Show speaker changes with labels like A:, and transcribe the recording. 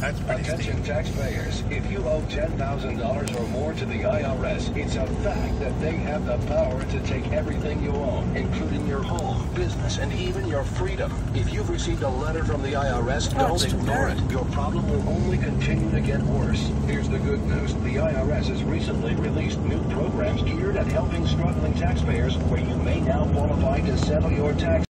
A: That's pretty
B: Attention
A: steep.
B: taxpayers, if you owe $10,000 or more to the IRS, it's a fact that they have the power to take everything you own, including your home, business, and even your freedom. If you've received a letter from the IRS, don't ignore it. Your problem will only continue to get worse. Here's the good news. The IRS has recently released new programs geared at helping struggling taxpayers, where you may now qualify to settle your tax